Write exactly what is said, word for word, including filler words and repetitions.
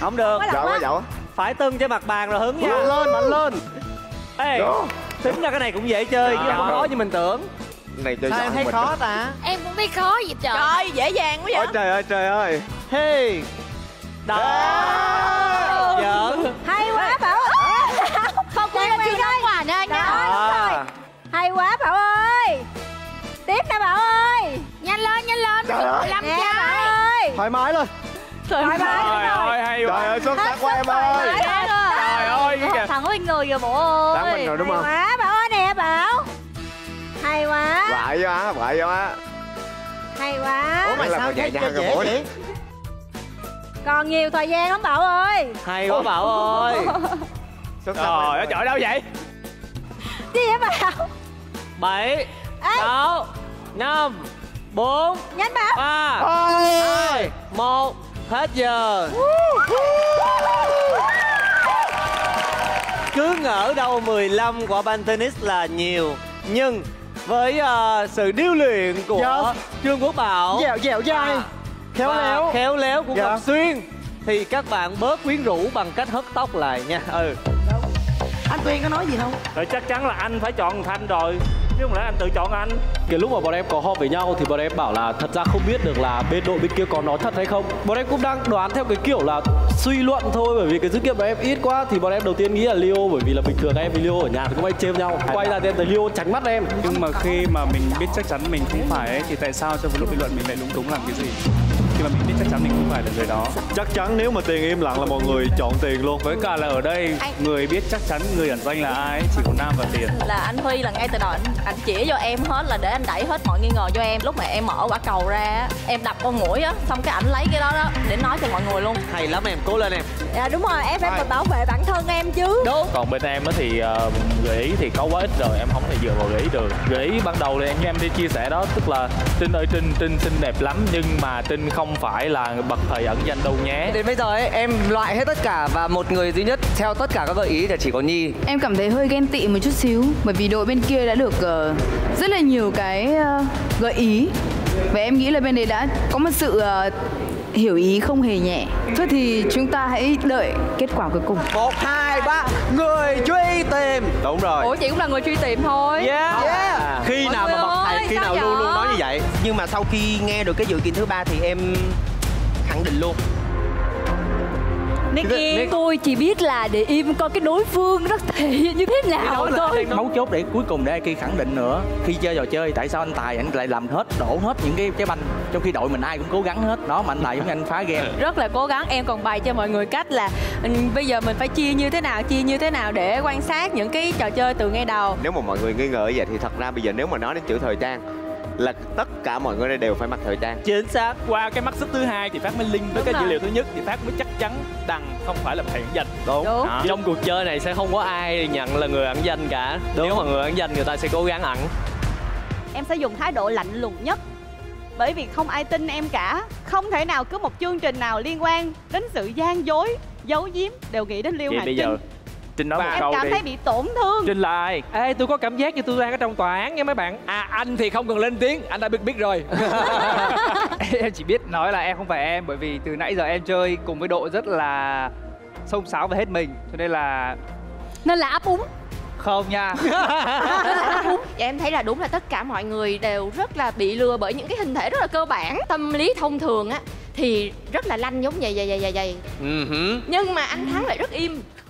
Không được. Dậu quá dậu. Phải tưng cho mặt bàn rồi hứng nha. Mạnh lên, mạnh lên. Ê, tính ra cái này cũng dễ chơi chứ không khó như mình tưởng. Này chơi Sao em thấy khó ta? Em cũng thấy khó vậy trời. Trời, dễ dàng quá vậy. Ôi trời ơi trời ơi. Hey. Đó. Giỡn. Hay quá Bảo ơi. Không có chưa nóng quả nha anh nha. À. Hay quá Bảo ơi. Tiếp nè Bảo ơi. Nhanh lên, nhanh lên. Làm Nè trái. Bảo ơi. Thoải mái lên. Thoải mái Trời ơi, hay Trời quá. ơi xuất sắc quá em ơi. Trời ơi, cái kìa. Thẳng bên người kìa bộ ơi. Đáng mình rồi đúng không? Hay quá Bảo ơi nè Bảo. Hay quá. Quậy quá, quậy quá. Hay quá. Ủa mà Là sao phải thấy nhẹ dễ nhàng rồi, vậy? Còn nhiều thời gian lắm Bảo ơi. Hay quá Bảo ơi. Xuất sắc. Trời ơi, trời đâu vậy? Gì vậy Bảo? Bảy, sáu, năm, bốn, Nhanh Bảo. ba, hai, một. Hết giờ. Cứ ngỡ đâu mười lăm quả banh tennis là nhiều, nhưng với uh, sự điêu luyện của Dạ. Trương Quốc Bảo, Dẻo dẻo dai. Khéo và léo. khéo léo của Dạ. Ngọc Xuyên, thì các bạn bớt quyến rũ bằng cách hất tóc lại nha. Ừ. Anh Tuyên có nói gì không? Rồi chắc chắn là anh phải chọn Thanh rồi, chứ không lẽ anh tự chọn anh. Cái lúc mà bọn em có họp với nhau thì bọn em bảo là thật ra không biết được là bên đội bên kia có nói thật hay không. Bọn em cũng đang đoán theo cái kiểu là suy luận thôi, bởi vì cái dữ kiện bọn em ít quá thì bọn em đầu tiên nghĩ là Leo, bởi vì là bình thường em với Leo ở nhà thì cũng hay chêm nhau. Quay ra thì em thấy Leo tránh mắt em. Nhưng mà khi mà mình biết chắc chắn mình không phải ấy, thì tại sao trong lúc bình luận mình lại lúng túng làm cái gì? Khi mà mình biết chắc chắn mình không phải là người đó. Chắc chắn nếu mà Tiền im lặng là mọi người chọn Tiền luôn. Với cả là ở đây người biết chắc chắn người ẩn danh là ai chỉ có Nam và Tiền. Là anh Huy là ngay từ đầu anh, anh chỉ cho em hết, là để anh đẩy hết mọi nghi ngờ cho em. Lúc mà em mở quả cầu ra em đập con muỗi á, xong cái ảnh lấy cái đó đó để nói cho mọi người luôn. Hay lắm em, cố lên em. Dạ đúng rồi, em phải bảo vệ bản thân em chứ. Đúng. Còn bên em thì uh, gợi ý thì có quá ít rồi, em không thể dựa vào gợi ý được. Gợi ý ban đầu thì em như em đi chia sẻ đó, tức là Trinh ơi Trinh, Trinh xinh đẹp lắm nhưng mà Trinh không phải là bậc thầy ẩn danh đâu nhé. Đến bây giờ ấy, em loại hết tất cả và một người duy nhất theo tất cả các gợi ý là chỉ có Nhi. Em cảm thấy hơi ghen tị một chút xíu, bởi vì đội bên kia đã được uh, rất là nhiều cái uh, gợi ý. Và em nghĩ là bên đấy đã có một sự uh, hiểu ý không hề nhẹ. Thôi thì chúng ta hãy đợi kết quả cuối cùng. Một, hai, ba, người truy tìm. Đúng rồi. Ủa chị cũng là người truy tìm thôi. Yeah. Yeah. Khi Mọi nào người mà bậc ơi, thầy khi sao nào vậy? luôn luôn nói như vậy. Nhưng mà sau khi nghe được cái dự kiện thứ ba thì em khẳng định luôn. Nicky, tôi chỉ biết là để im coi cái đối phương rất thể hiện như thế nào thôi. Mấu chốt để cuối cùng để Aki khẳng định nữa. Khi chơi trò chơi tại sao anh Tài anh lại làm hết, đổ hết những cái trái banh, trong khi đội mình ai cũng cố gắng hết đó, mà anh Tài giống như anh phá game. Rất là cố gắng, em còn bày cho mọi người cách là ừ, bây giờ mình phải chia như thế nào, chia như thế nào để quan sát những cái trò chơi từ ngay đầu. Nếu mà mọi người nghi ngờ vậy thì thật ra bây giờ nếu mà nói đến chữ thời trang là tất cả mọi người đây đều phải mặc thời trang. Chính xác. Qua cái mắt xích thứ hai thì Phát mới link với cái dữ liệu thứ nhất thì Phát mới chắc chắn Đăng không phải là thầy ẩn danh. Đúng. Đúng. Đó. Trong cuộc chơi này sẽ không có ai nhận là người ẩn danh cả. Đúng. Nếu mà người ẩn danh người ta sẽ cố gắng ẩn. Em sẽ dùng thái độ lạnh lùng nhất, bởi vì không ai tin em cả. Không thể nào cứ một chương trình nào liên quan đến sự gian dối, giấu giếm đều nghĩ đến Liêu Vậy Hoàng bây Trinh. giờ Trinh nói một Em câu cảm đi. thấy bị tổn thương. Trinh là ai? Ê, tôi có cảm giác như tôi đang ở trong tòa án nha mấy bạn. À anh thì không cần lên tiếng, anh đã biết biết rồi. Em chỉ biết nói là em không phải em, bởi vì từ nãy giờ em chơi cùng với đội rất là xông xáo và hết mình, cho nên là Nên là ấp úng. không nha. Dạ, em thấy là đúng là tất cả mọi người đều rất là bị lừa bởi những cái hình thể rất là cơ bản. Tâm lý thông thường á thì rất là lanh giống vậy vậy vậy vậy vậy. Uh-huh. Nhưng mà anh Thắng lại rất im,